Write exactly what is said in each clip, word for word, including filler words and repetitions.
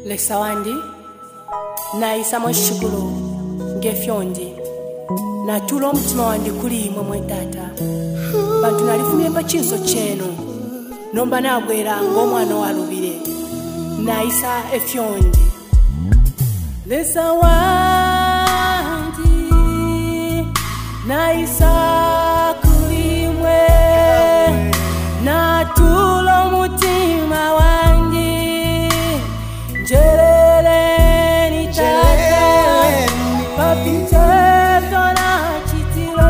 lesawandi na isamo shukuru ngefyondi na tulo mtima wandi kuli imwe mwetata bantu nalifumye pa chinso cheno nomba nagwera ng'omwana walubire na isa efyondi lesawandi na isa kuli imwe na tulo mutima wandi Jeleni tata papite tona chitile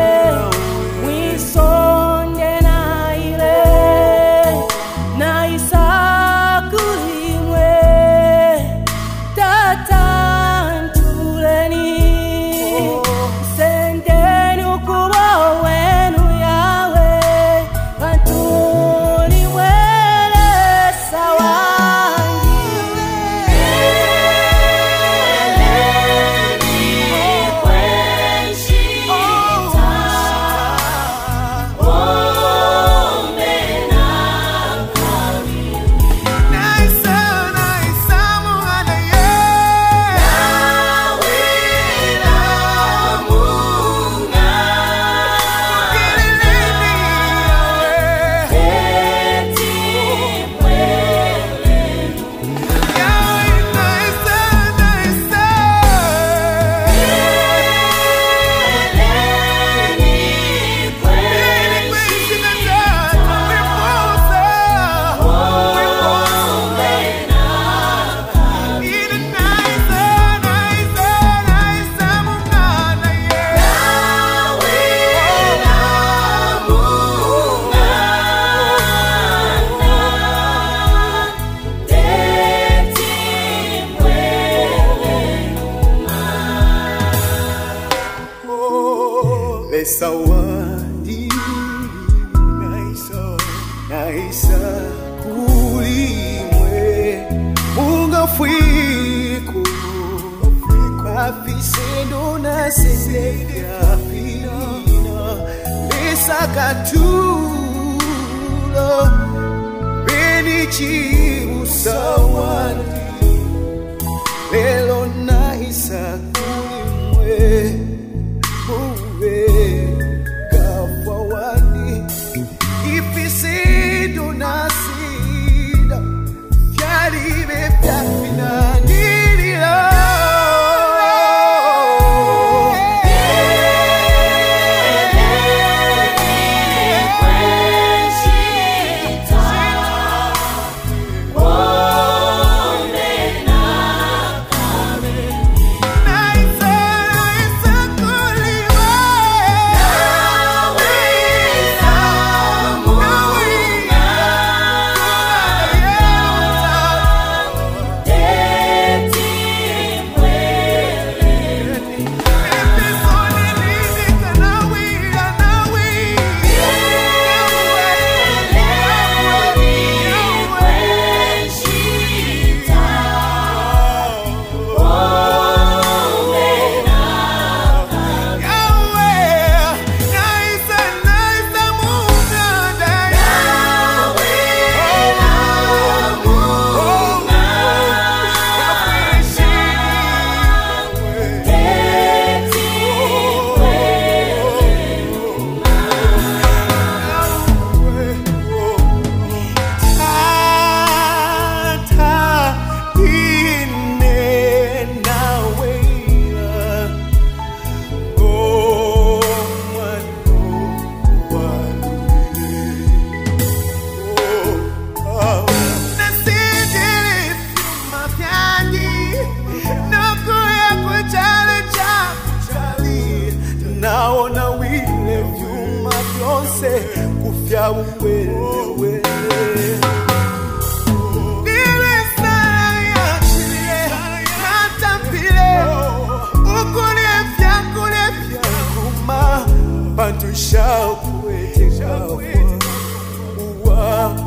wisonde na ile na isakulimwe tata ntuleni sendeni ukubo wenu yawe wantuni wele sawa Lesawandi naisa naisa kulimwe munga fwiku afisendo na seseya fina lesakatulo benichi usawandi lelo naisa kulimwe naona wile vyuma vyonse kufya uwele nile sana ya chile hata vile ukule vya kule vya kuma bantu shakuete shakuete uwa